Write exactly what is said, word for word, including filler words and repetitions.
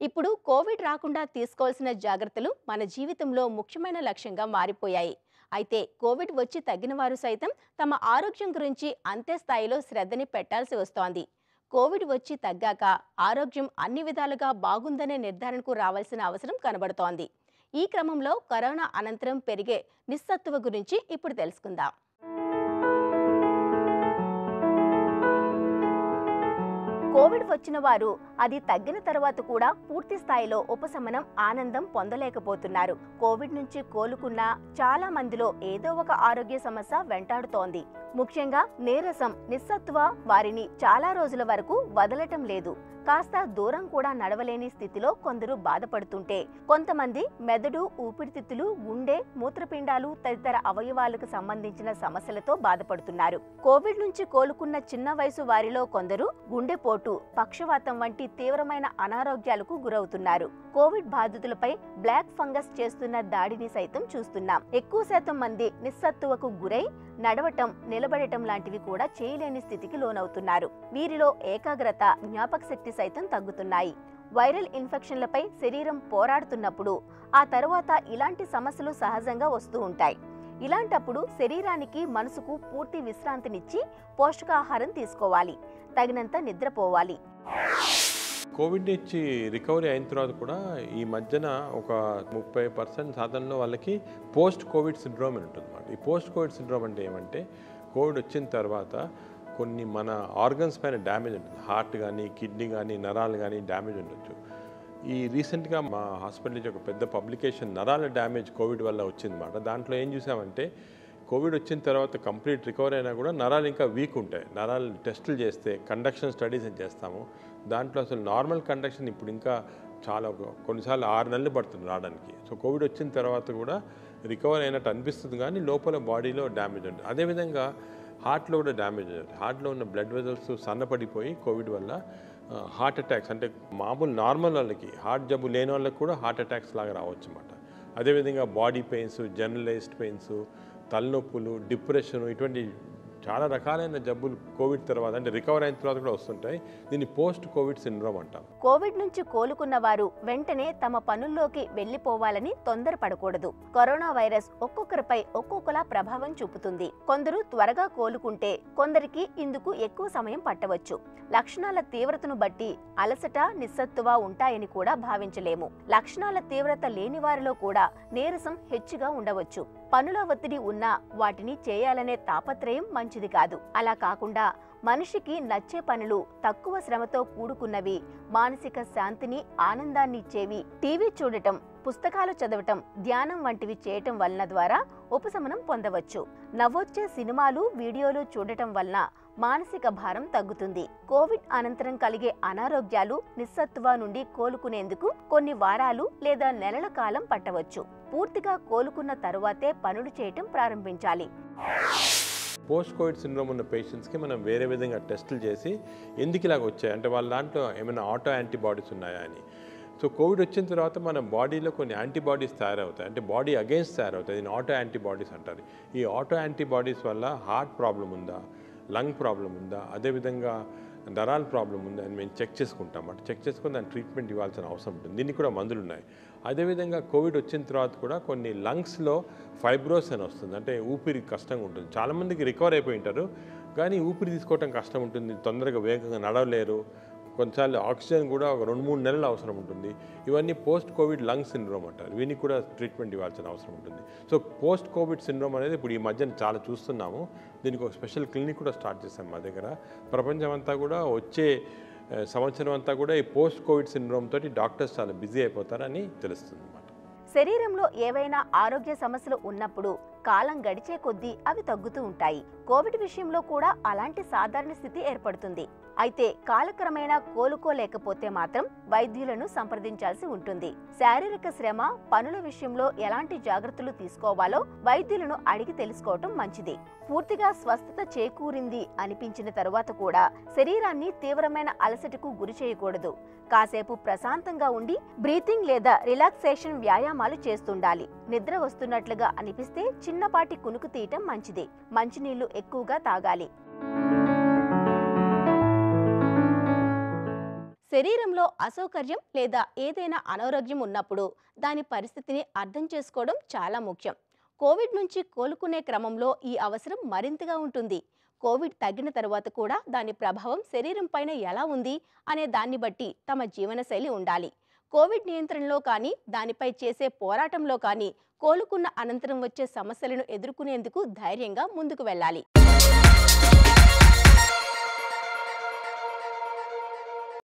ఇప్పుడు కోవిడ్ రాకుండా తీసుకోవాల్సిన జాగ్రత్తలు మన జీవితంలో ముఖ్యమైన లక్ష్యంగా మారిపోయాయి. అయితే కోవిడ్ వచ్చి తగ్గిన వారు సైతం తమ ఆరోగ్యం గురించి అంతే స్థాయిలో శ్రద్ధని పెట్టాల్సి వస్తోంది. కోవిడ్ వచ్చి తగ్గాక ఆరోగ్యం అన్ని విధాలుగా బాగుందనే నిర్ధారణకు రావాల్సిన అవసరం కనబడుతోంది. ఈ క్రమంలో కరోనా అనంతరం పెరిగే నిస్సత్తువ గురించి ఇప్పుడు తెలుసుకుందాం. కోవిడ్ వచ్చిన వారు అది తగ్గిన తర్వాత కూడా పూర్తి స్థాయిలో ఉపశమనం ఆనందం పొందలేకపోతున్నారు. కోవిడ్ నుంచి కోలుకున్న చాలా మందిలో ఏదో ఒక ఆరోగ్య సమస్య వెంటాడుతోంది. ముఖ్యంగా నీరసం, నిస్సత్తువ వారిని చాలా రోజుల వరకు వదలటం లేదు. కాస్త దూరం కూడా నడవలేని స్థితిలో కొందరు బాధపడుతుంటే, కొంతమంది మెదడు, ఊపిరితిత్తులు, గుండె, మూత్రపిండాలు తదితర అవయవాలకు సంబంధించిన సమస్యలతో బాధపడుతున్నారు. కోవిడ్ నుంచి కోలుకున్న చిన్న వయసు వారిలో కొందరు గుండెపోటు, పక్షవాతం వంటి తీవ్రమైన అనారోగ్యాలకు గురవుతున్నారు. కోవిడ్ బాధితులపై బ్లాక్ ఫంగస్ చేస్తున్న దాడిని సైతం చూస్తున్నాం. ఎక్కువ శాతం మంది నిస్సత్తువకు గురై నడవటం, నిలబడటం లాంటివి కూడా చేయలేని స్థితికి లోనవుతున్నారు. వీరిలో ఏకాగ్రత, జ్ఞాపక శక్తి సైతం తగ్గుతున్నాయి. వైరల్ ఇన్ఫెక్షన్లపై శరీరం పోరాడుతున్నప్పుడు ఆ తరువాత ఇలాంటి సమస్యలు సహజంగా వస్తూ ఉంటాయి. ఇలాంటప్పుడు శరీరానికి, మనసుకు పూర్తి విశ్రాంతినిచ్చి పోషకాహారం తీసుకోవాలి, తగినంత నిద్రపోవాలి. కోవిడ్ నుంచి రికవరీ అయిన తర్వాత కూడా ఈ మధ్యన ఒక ముప్పై పర్సెంట్ సాధారణలో వాళ్ళకి పోస్ట్ కోవిడ్ సిండ్రోమ్ అని ఉంటుంది అన్నమాట. ఈ పోస్ట్ కోవిడ్ సిండ్రోమ్ అంటే ఏమంటే, కోవిడ్ వచ్చిన తర్వాత కొన్ని మన ఆర్గన్స్ పైన డ్యామేజ్ ఉంటుంది. హార్ట్ కానీ, కిడ్నీ కానీ, నరాలు కానీ డ్యామేజ్ ఉండొచ్చు. ఈ రీసెంట్గా మా హాస్పిటల్ నుంచి ఒక పెద్ద పబ్లికేషన్ నరాల డ్యామేజ్ కోవిడ్ వల్ల వచ్చిందన్నమాట. దాంట్లో ఏం చూసామంటే, కోవిడ్ వచ్చిన తర్వాత కంప్లీట్ రికవరీ అయినా కూడా నరాలు ఇంకా వీక్ ఉంటాయి. నరాలు టెస్టులు చేస్తే కండక్షన్ స్టడీస్ చేస్తాము. దాంట్లో అసలు నార్మల్ కండక్షన్ ఇప్పుడు ఇంకా చాలా కొన్నిసార్లు ఆరు నెలలు పడుతుంది రావడానికి. సో కోవిడ్ వచ్చిన తర్వాత కూడా రికవర్ అయినట్టు అనిపిస్తుంది, కానీ లోపల బాడీలో డ్యామేజ్ ఉంటుంది. అదేవిధంగా హార్ట్లో కూడా డ్యామేజ్ ఉంటుంది. హార్ట్లో ఉన్న బ్లడ్ వెజల్స్ సన్నపడిపోయి కోవిడ్ వల్ల హార్ట్ అటాక్స్, అంటే మామూలు నార్మల్ వాళ్ళకి, హార్ట్ జబ్బు లేని వాళ్ళకి కూడా హార్ట్ అటాక్స్ లాగా రావచ్చు అన్నమాట. అదేవిధంగా బాడీ పెయిన్స్, జనరలైజ్డ్ పెయిన్స్, తలనొప్పులు, డిప్రెషన్, ఇటువంటి చాలా రకాలైన జబ్బులు కోవిడ్ తర్వాత, అంటే రికవర్ అయిన తర్వాత కూడా వస్తుంటాయి. దీన్ని పోస్ట్ కోవిడ్ సిండ్రోమ్ అంటాం. కోవిడ్ నుంచి కోలుకున్న వారు వెంటనే తమ పనుల్లోకి వెళ్లిపోవాలని తొందరపడకూడదు. కరోనా వైరస్ ఒక్కొక్కరిపై ఒక్కొక్కలా ప్రభావం చూపుతుంది. కొందరు త్వరగా కోలుకుంటే, కొందరికి ఇందుకు ఎక్కువ సమయం పట్టవచ్చు. లక్షణాల తీవ్రతను బట్టి అలసట, నిస్సత్తువ ఉంటాయని కూడా భావించలేము. లక్షణాల తీవ్రత లేని వారిలో కూడా నీరసం హెచ్చుగా ఉండవచ్చు. పనుల ఒత్తిడి ఉన్నా వాటిని చేయాలనే తాపత్రయం మంచిది కాదు. అలా కాకుండా మనిషికి నచ్చే పనులు, తక్కువ శ్రమతో కూడుకున్నవి, మానసిక శాంతిని, ఆనందాన్ని ఇచ్చేవి టీవీ చూడటం, పుస్తకాలు చదవటం, ధ్యానం వంటివి చేయటం వలన ద్వారా ఉపశమనం పొందవచ్చు. నవ్వొచ్చే సినిమాలు, వీడియోలు చూడటం వలన మానసిక భారం తగ్గుతుంది. కోవిడ్ అనంతరం కలిగే అనారోగ్యాలు, నిస్సత్తువ నుండి కోలుకునేందుకు కొన్ని వారాలు లేదా నెలల కాలం పట్టవచ్చు. పూర్తిగా కోలుకున్న తరువాతే పనులు చేయటం ప్రారంభించాలి. పోస్ట్ కోవిడ్ సిండ్రోమ్ ఉన్న పేషెంట్స్కి మనం వేరే విధంగా టెస్టులు చేసి ఎందుకు ఇలాగ వచ్చాయి అంటే వాళ్ళ దాంట్లో ఏమైనా ఆటో యాంటీబాడీస్ ఉన్నాయా అని. సో కోవిడ్ వచ్చిన తర్వాత మన బాడీలో కొన్ని యాంటీబాడీస్ తయారవుతాయి, అంటే బాడీ అగెయిన్స్ట్ తయారవుతాయి. దీన్ని ఆటో యాంటీబాడీస్ అంటారు. ఈ ఆటో యాంటీబాడీస్ వల్ల హార్ట్ ప్రాబ్లం ఉందా, లంగ్ ప్రాబ్లం ఉందా, అదేవిధంగా నరాల ప్రాబ్లం ఉందా అని మేము చెక్ చేసుకుంటాం. అంటే చెక్ చేసుకుని దాని ట్రీట్మెంట్ ఇవ్వాల్సిన అవసరం ఉంటుంది. దీనికి కూడా మందులు ఉన్నాయి. అదేవిధంగా కోవిడ్ వచ్చిన తర్వాత కూడా కొన్ని లంగ్స్లో ఫైబ్రోస్ అని వస్తుంది, అంటే ఊపిరి కష్టంగా ఉంటుంది. చాలామందికి రికవర్ అయిపోయి ఉంటారు, కానీ ఊపిరి తీసుకోవటం కష్టం ఉంటుంది, తొందరగా వేగంగా నడవలేరు. కొన్నిసార్లు ఆక్సిజన్ కూడా ఒక రెండు మూడు నెలలు అవసరం ఉంటుంది. ఇవన్నీ పోస్ట్ కోవిడ్ లంగ్ సిండ్రోమ్ అంటారు. వీనికి కూడా ట్రీట్మెంట్ ఇవ్వాల్సిన అవసరం ఉంటుంది. సో పోస్ట్ కోవిడ్ సిండ్రోమ్ అనేది ఇప్పుడు ఈ మధ్యన చాలా చూస్తున్నాము. దీనికి ఒక స్పెషల్ క్లినిక్ కూడా స్టార్ట్ చేశాం మా దగ్గర. ప్రపంచం అంతా కూడా వచ్చే సంవత్సరం అంతా కూడా ఈ పోస్ట్ కోవిడ్ సిండ్రోమ్ తోటి డాక్టర్స్ చాలా బిజీ అయిపోతారని తెలుస్తుంది అన్నమాట. శరీరంలో ఏవైనా ఆరోగ్య సమస్యలు ఉన్నప్పుడు కాలం గడిచే కొద్దీ అవి తగ్గుతూ ఉంటాయి. కోవిడ్ విషయంలో కూడా అలాంటి సాధారణ స్థితి ఏర్పడుతుంది. అయితే కాలక్రమేణా కోలుకోలేకపోతే మాత్రం వైద్యులను సంప్రదించాల్సి ఉంటుంది. శారీరక శ్రమ, పనుల విషయంలో ఎలాంటి జాగ్రత్తలు తీసుకోవాలో వైద్యులను అడిగి తెలుసుకోవటం మంచిది. పూర్తిగా స్వస్థత చేకూరింది అనిపించిన తరువాత కూడా శరీరాన్ని తీవ్రమైన అలసటకు గురి చేయకూడదు. కాసేపు ప్రశాంతంగా ఉండి బ్రీతింగ్ లేదా రిలాక్సేషన్ వ్యాయామాలు చేస్తుండాలి. నిద్ర వస్తున్నట్లుగా అనిపిస్తే చిన్నపాటి కునుకు తీయటం మంచిది. మంచినీళ్లు ఎక్కువగా తాగాలి. శరీరంలో అసౌకర్యం లేదా ఏదైనా అనారోగ్యం ఉన్నప్పుడు దాని పరిస్థితిని అర్థం చేసుకోవడం చాలా ముఖ్యం. కోవిడ్ నుంచి కోలుకునే క్రమంలో ఈ అవసరం మరింతగా ఉంటుంది. కోవిడ్ తగ్గిన తర్వాత కూడా దాని ప్రభావం శరీరం పైన ఎలా ఉంది అనే దాన్ని బట్టి తమ జీవనశైలి ఉండాలి. కోవిడ్ నియంత్రణలో కానీ దానిపై చేసే పోరాటంలో కానీ కోలుకున్న అనంతరం వచ్చే సమస్యలను ఎదుర్కొనేందుకు ధైర్యంగా ముందుకు వెళ్ళాలి.